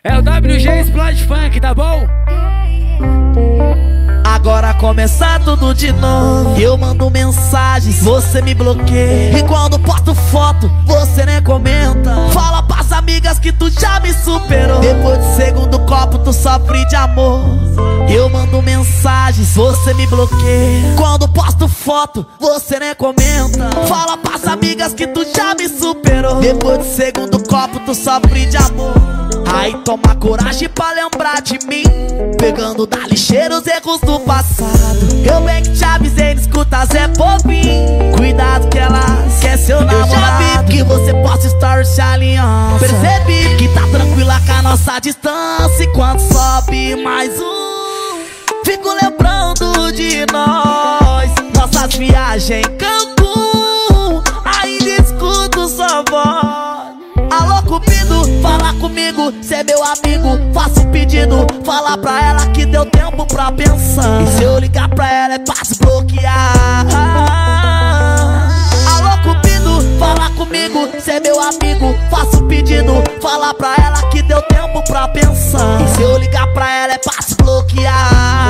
É o WG Explode Funk, tá bom? Agora começa tudo de novo. Eu mando mensagens, você me bloqueia. E quando posto foto, você nem comenta. Fala pras amigas que tu já me superou. Depois do segundo copo, tu sofre de amor. Eu mando mensagens, você me bloqueia. Quando posto foto, você nem comenta. Fala pras amigas que tu já me superou. Depois do segundo copo, tu sofre de amor. Aí toma coragem pra lembrar de mim, pegando da lixeira os erros do passado. Eu bem que te avisei, não escuta Zé Povinho. Cuidado que ela quer seu namorado. Eu já vi que você posta stories de aliança. Percebi que tá tranquila com a nossa distância. E quando sobe mais fico lembrando de nós, nossas viagens em Cancún. Ainda escuto sua voz. Alô Cupido, fala comigo, cê é meu amigo. Faço um pedido, fala pra ela que deu tempo pra pensar. E se eu ligar pra ela é pra desbloquear. Alô Cupido, fala comigo, cê é meu amigo. Faço um pedido, fala pra ela que deu tempo pra pensar. E se eu ligar pra ela é pra desbloquear.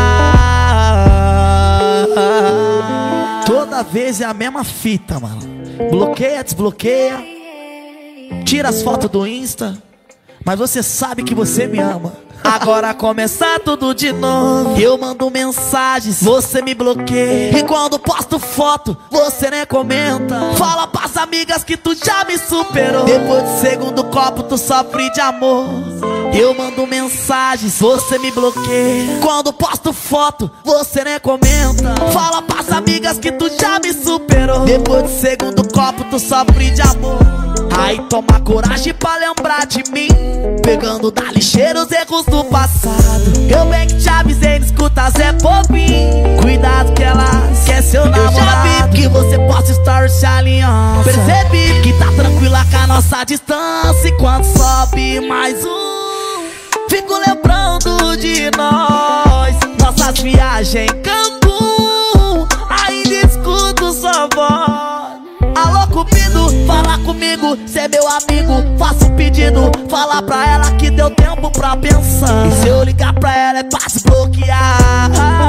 Toda vez é a mesma fita, mano. Bloqueia, desbloqueia. Tira as fotos do Insta, mas você sabe que você me ama. Agora começa tudo de novo. Eu mando mensagens, você me bloqueia. E quando posto foto, você nem comenta. Fala pras amigas que tu já me superou. Depois do segundo copo, tu sofre de amor. Eu mando mensagens, você me bloqueia. Quando posto foto, você nem comenta. Fala pras amigas que tu já me superou. Depois do segundo copo, tu sofre de amor. Aí toma coragem pra lembrar de mim, pegando da lixeira os erros do passado. Eu bem que te avisei, não escuta Zé Povinho. Cuidado que ela quer seu namorado. Eu já vi que você posta stories de aliança. Percebi que tá tranquila com a nossa distância. E quando sobe mais fico lembrando de nós, nossas viagens em Cancún. Ainda escuto sua voz. Alô Cupido, fala comigo, cê é meu amigo. Faço um pedido, fala pra ela que deu tempo pra pensar. E se eu ligar pra ela é pra desbloquear.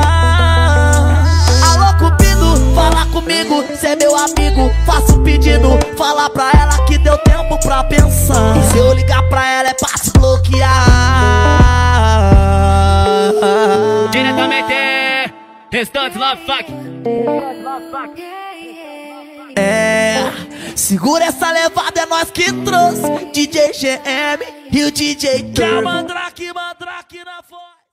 Alô Cupido, fala comigo, cê é meu amigo. Faço um pedido, fala pra ela que deu tempo pra pensar. E se eu ligar pra ela é pra desbloquear. Diretamente, Restante Love Fuck. Segura essa levada, é nós que trouxe DJ GM e o DJ K. Mandrake na voz.